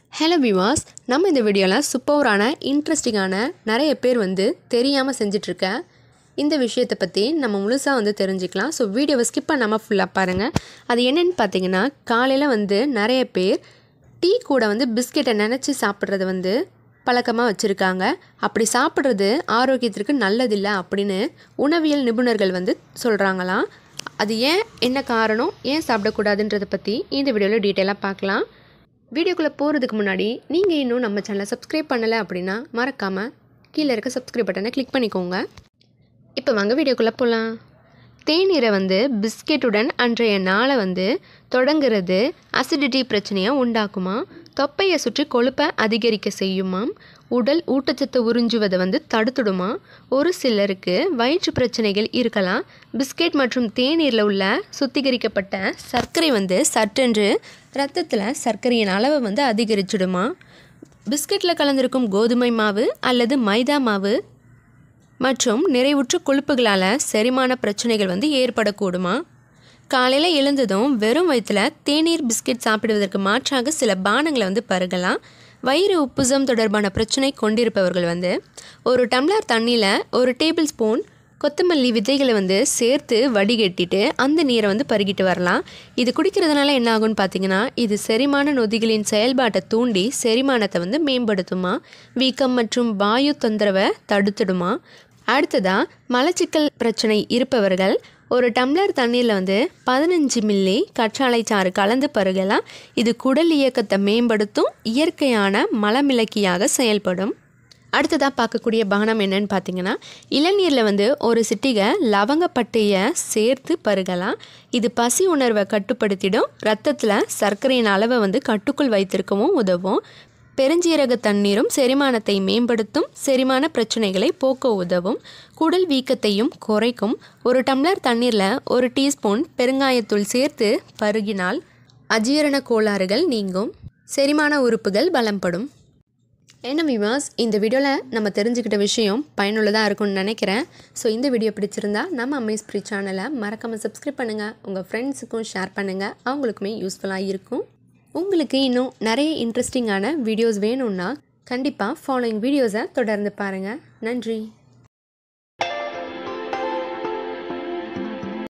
Hello விவாஸ், நம்ம இந்த வீடியோவில் சூப்பரான இன்ட்ரெஸ்டிங்கான நிறைய பேர் தெரியாமல் செஞ்சிட்ருக்க இந்த விஷயத்தை பற்றி நம்ம முழுசாக தெரிஞ்சுக்கலாம். ஸோ வீடியோவை ஸ்கிப் பண்ணாமல் ஃபுல்லாக பாருங்கள். அது என்னென்னு பார்த்தீங்கன்னா, காலையில் நிறைய பேர் டீ கூட பிஸ்கெட்டை நினச்சி சாப்பிட்றது பழக்கமாக வச்சுருக்காங்க. அப்படி சாப்பிட்றது ஆரோக்கியத்திற்கு நல்லதில்லை அப்படின்னு உணவியல் நிபுணர்கள் சொல்கிறாங்களாம். அது ஏன், என்ன காரணம், ஏன் சாப்பிடக்கூடாதுன்றதை பற்றி இந்த வீடியோவில் டீட்டெயிலாக பார்க்கலாம். வீடியோக்குள்ளே போகிறதுக்கு முன்னாடி நீங்கள் இன்னும் நம்ம சேனலை சப்ஸ்கிரைப் பண்ணலை அப்படின்னா மறக்காமல் கீழே இருக்க சப்ஸ்கிரைப் பட்டனை கிளிக் பண்ணிக்கோங்க. இப்போ வாங்க வீடியோக்குள்ளே போகலாம். தேநீரை பிஸ்கெட்டுடன் அன்றைய நாளை தொடங்குறது அசிடிட்டி பிரச்சனையை உண்டாக்குமா, தொப்பையை சுற்றி கொழுப்பை அதிகரிக்க செய்யுமாம், உடல் ஊட்டச்சத்தை உறிஞ்சுவதை தடுத்துடுமா, ஒரு சிலருக்கு வயிற்று பிரச்சனைகள் இருக்கலாம். பிஸ்கெட் மற்றும் தேநீரில் உள்ள சுத்திகரிக்கப்பட்ட சர்க்கரை சற்றென்று இரத்தத்தில் சர்க்கரையின் அளவை அதிகரிச்சிடுமா, பிஸ்கெட்டில் கலந்திருக்கும் கோதுமை மாவு அல்லது மைதா மாவு மற்றும் நிறைவுற்ற கொழுப்புகளால் செரிமான பிரச்சனைகள் ஏற்படக்கூடுமா, காலையில் எழுந்ததும் வெறும் வயிற்றில் தேநீர் பிஸ்கெட் சாப்பிடுவதற்கு மாற்றாக சில பானங்களை பருகலாம். வயிறு உப்புசம் தொடர்பான பிரச்சனை கொண்டிருப்பவர்கள் ஒரு டம்ளர் தண்ணியில் ஒரு டேபிள் ஸ்பூன் கொத்தமல்லி விதைகளை சேர்த்து வடிகட்டிட்டு அந்த நீரை பருகிட்டு வரலாம். இது குடிக்கிறதுனால என்ன ஆகும்னு பார்த்தீங்கன்னா, இது செரிமான நொதிகளின் செயல்பாட்டை தூண்டி செரிமானத்தை மேம்படுத்துமா, வீக்கம் மற்றும் வாயு தொந்தரவை தடுத்துடுமா. அடுத்ததாக மலச்சிக்கல் பிரச்சனை இருப்பவர்கள் ஒரு டம்ளர் தண்ணீரில் 15 மில்லி கற்றாழை சாறு கலந்து பருகலாம். இது குடல் இயக்கத்தை மேம்படுத்தும் இயற்கையான மலமிளக்கியாக செயல்படும். அடுத்ததாக பார்க்கக்கூடிய பானம் என்னன்னு பார்த்தீங்கன்னா, இளநீரில் ஒரு சிட்டிகை லவங்கப்பட்டையை சேர்த்து பருகலாம். இது பசி உணர்வை கட்டுப்படுத்திடும், இரத்தத்தில் சர்க்கரையின் அளவை கட்டுக்குள் வைத்திருக்கவும் உதவும். பெருஞ்சீரக தண்ணீரும் செரிமானத்தை மேம்படுத்தும், செரிமான பிரச்சனைகளை போக்க உதவும், குடல் வீக்கத்தையும் குறைக்கும். ஒரு டம்ளர் தண்ணீரில் ஒரு டீஸ்பூன் பெருங்காயத்தூள் சேர்த்து பருகினால் அஜீரண கோளாறுகள் நீங்கும், செரிமான உறுப்புகள் பலம்படும். என்ன விவாஸ், இந்த வீடியோவில் நம்ம தெரிஞ்சுக்கிட்ட விஷயம் பயனுள்ளதாக இருக்கும்னு நினைக்கிறேன். ஸோ இந்த வீடியோ பிடிச்சிருந்தா நம்ம அமேஸ்பிரி சேனலை மறக்காமல் சப்ஸ்கிரைப் பண்ணுங்கள், உங்கள் ஃப்ரெண்ட்ஸுக்கும் ஷேர் பண்ணுங்கள், அவங்களுக்குமே யூஸ்ஃபுல்லாக இருக்கும். உங்களுக்கு இன்னும் நிறைய இன்ட்ரெஸ்டிங்கான வீடியோஸ் வேணும்னா கண்டிப்பாக ஃபாலோயிங் வீடியோஸை தொடர்ந்து பாருங்கள். நன்றி.